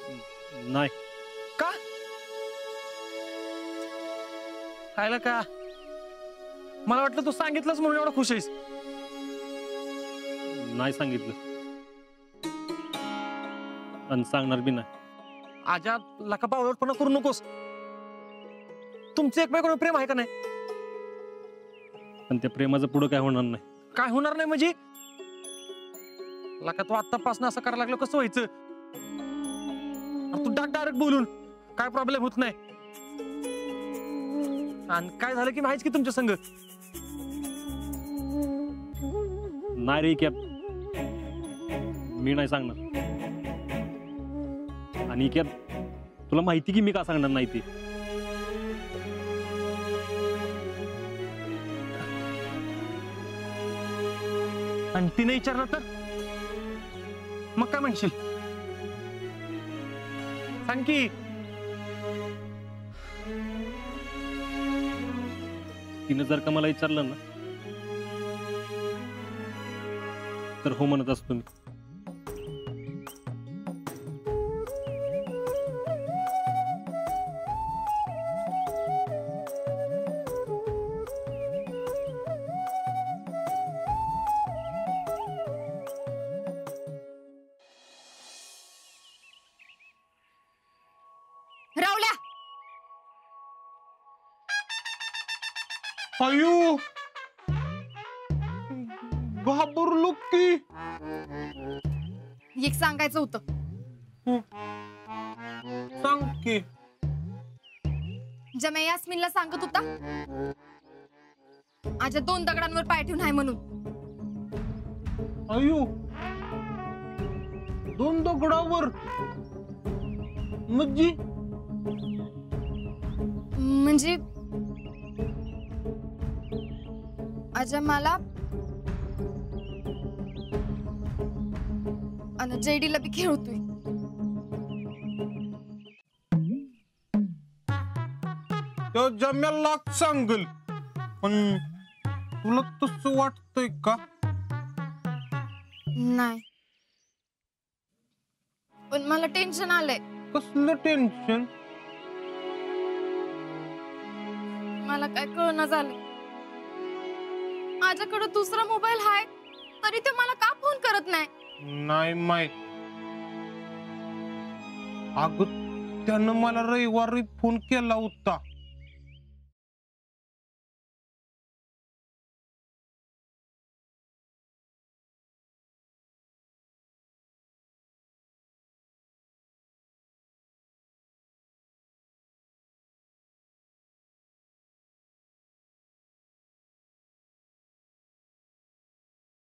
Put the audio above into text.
नाही. का खायला का? मला वाटलं तू सांगितलंच म्हणून एवढा खुश आहेस. नाही सांगितलं आणि सांगणार बी नाही. आजा लका बावळटपणा करू नकोस. तुमचं एकमेकांवर प्रेम आहे का नाही? पण त्या प्रेमाचं पुढं काय होणार नाही. काय होणार नाही म्हणजे? लका तू आतापासून असं करायला लागलं कसं व्हायचं? तू डायरेक्ट बोलून काय प्रॉब्लेम होत नाही. आणि काय झालं की माहिती की तुमच्या संग नाही रे कॅप, मी नाही सांगणार. आणि कॅप तुला माहिती की मी का सांगणार नाही ते. आणि तिने विचारलं तर मग काय म्हणशील? सांग की. तिने जर का मला विचारलं ना तर हो म्हणत असतो मी. रावल्या अयो घाबरलो की. एक सांगायचं होतं. सांग की. जमे यास्मिनला सांगत होता आजा 2 दगडांवर पाय ठेवून आहे म्हणून. अयो 2 दगडावर म्हणजे आजा मला आणि जेडीला बी खेळतोय. तो जम्याला सांगल पण तुला तसं वाटतंय का? नाही पण मला टेन्शन आलंय. कसलं टेन्शन? मला काय कळना झालं. माझ्याकडे दुसरा मोबाईल आहे तरी ते मला का फोन करत नाही? नाही माहित. अगं त्यानं मला रविवारी फोन केला होता.